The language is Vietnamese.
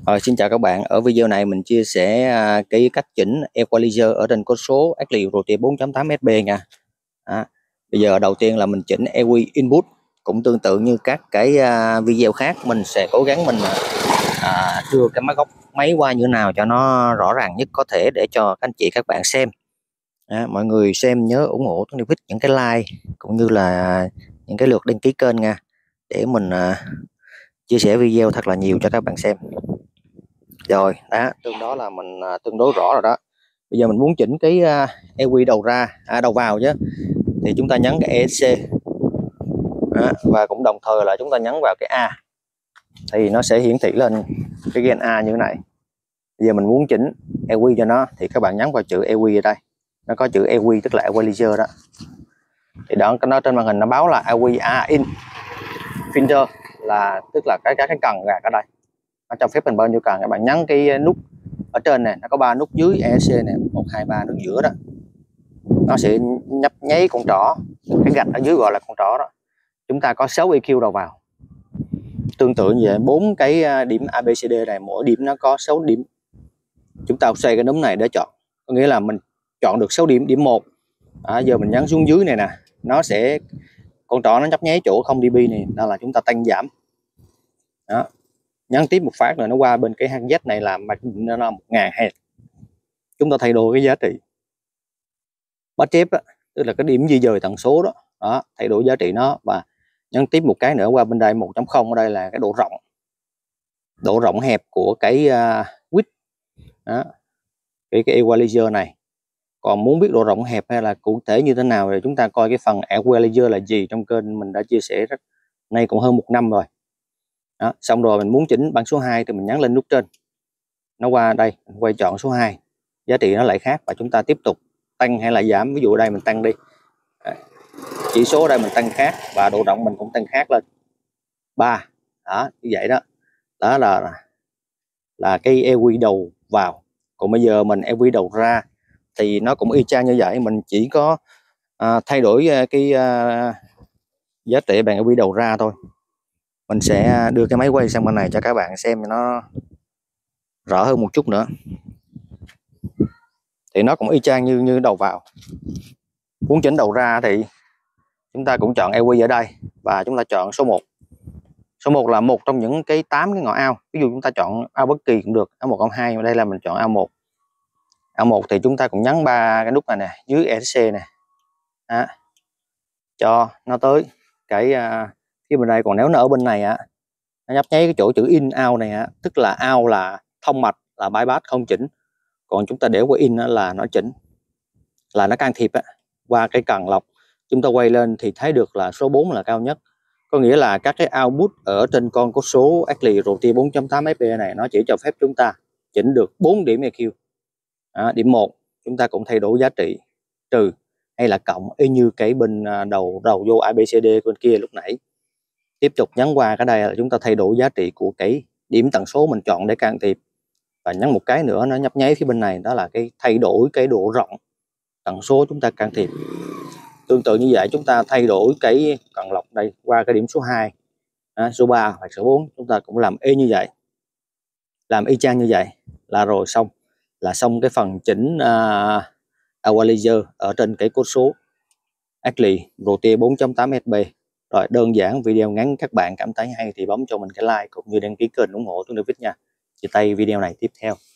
Xin chào các bạn. Ở video này mình chia sẻ cái cách chỉnh equalizer ở trên code số Active Rotate 4.8SB nha. Bây giờ đầu tiên là mình chỉnh EQ input, cũng tương tự như các cái video khác. Mình sẽ cố gắng mình đưa cái mắt góc máy qua như nào cho nó rõ ràng nhất có thể để cho các anh chị các bạn xem. Mọi người xem nhớ ủng hộ Tuấn David những cái like cũng như là những cái lượt đăng ký kênh nha, để mình chia sẻ video thật là nhiều cho các bạn xem. Rồi đó, tương đó là mình tương đối rõ rồi đó. Bây giờ mình muốn chỉnh cái EQ đầu ra đầu vào chứ, thì chúng ta nhấn cái ESC và cũng đồng thời là chúng ta nhấn vào cái A, thì nó sẽ hiển thị lên cái gen A như thế này. Bây giờ mình muốn chỉnh EQ cho nó thì các bạn nhấn vào chữ EQ ở đây, nó có chữ EQ tức là equalizer đó. Thì đó, nó trên màn hình nó báo là EQ in filter, là tức là cái cần gạt ở đây, nó cho phép mình bao nhiêu cần. Các bạn nhấn cái nút ở trên này, nó có 3 nút dưới ESC này, 1 2 3 nút giữa đó, nó sẽ nhấp nháy con trỏ, cái gạch ở dưới gọi là con trỏ đó. Chúng ta có 6 EQ đầu vào, tương tự như vậy. 4 cái điểm ABCD này, mỗi điểm nó có 6 điểm. Chúng ta xoay cái núm này để chọn, có nghĩa là mình chọn được 6 điểm. Điểm 1 giờ mình nhấn xuống dưới này nè, nó sẽ con trỏ nó nhấp nháy chỗ 0 dB này, đó là chúng ta tăng giảm đó. Nhấn tiếp một phát rồi nó qua bên cái hang Z này là mặc định nó là 1000 Hz. Chúng ta thay đổi cái giá trị bắt chép đó, tức là cái điểm di dời tần số đó, thay đổi giá trị nó. Và nhấn tiếp một cái nữa qua bên đây 1.0, ở đây là cái độ rộng hẹp của cái width đó, cái equalizer này. Còn muốn biết độ rộng hẹp hay là cụ thể như thế nào thì chúng ta coi cái phần equalizer là gì trong kênh mình đã chia sẻ rất nay cũng hơn 1 năm rồi đó. Xong rồi mình muốn chỉnh bảng số 2 thì mình nhấn lên nút trên, nó qua đây mình quay chọn số 2, giá trị nó lại khác và chúng ta tiếp tục tăng hay là giảm. Ví dụ ở đây mình tăng đi, chỉ số ở đây mình tăng khác và độ rộng mình cũng tăng khác lên 3 đó, như vậy đó. Đó là cái EQ đầu vào. Còn bây giờ mình EQ đầu ra thì nó cũng y chang như vậy, mình chỉ có thay đổi cái giá trị bằng EQ đầu ra thôi. Mình sẽ đưa cái máy quay sang bên này cho các bạn xem nó rõ hơn một chút nữa. Thì nó cũng y chang như đầu vào. Muốn chỉnh đầu ra thì chúng ta cũng chọn EQ ở đây và chúng ta chọn số 1. Số 1 là một trong những cái 8 cái ngõ ao. Ví dụ chúng ta chọn ao bất kỳ cũng được, ao 1, ao 2, đây là mình chọn ao 1. Ao 1 thì chúng ta cũng nhấn 3 cái nút này nè, dưới ESC này cho nó tới cái phía bên đây. Còn nếu nó ở bên này nó nhấp nháy cái chỗ chữ in out này tức là out là thông mạch, là bypass không chỉnh. Còn chúng ta để qua in là nó chỉnh, là nó can thiệp qua cái cần lọc. Chúng ta quay lên thì thấy được là số 4 là cao nhất, có nghĩa là các cái output ở trên con có số Active Rotate 4.8SB này nó chỉ cho phép chúng ta chỉnh được 4 điểm EQ. Điểm 1 chúng ta cũng thay đổi giá trị, trừ hay là cộng, y như cái bên đầu vô ABCD bên kia lúc nãy. Tiếp tục nhấn qua cái đây là chúng ta thay đổi giá trị của cái điểm tần số mình chọn để can thiệp. Và nhấn một cái nữa nó nhấp nháy phía bên này, đó là cái thay đổi cái độ rộng tần số chúng ta can thiệp. Tương tự như vậy, chúng ta thay đổi cái cần lọc đây qua cái điểm số 2, số 3 hoặc số 4, chúng ta cũng làm y như vậy, làm y chang như vậy là rồi xong. Là xong cái phần chỉnh equalizer ở trên cái code số Active Rotate 4.8SB. Rồi, đơn giản, video ngắn. Các bạn cảm thấy hay thì bấm cho mình cái like cũng như đăng ký kênh ủng hộ Tuấn David nha. Chia tay video này tiếp theo.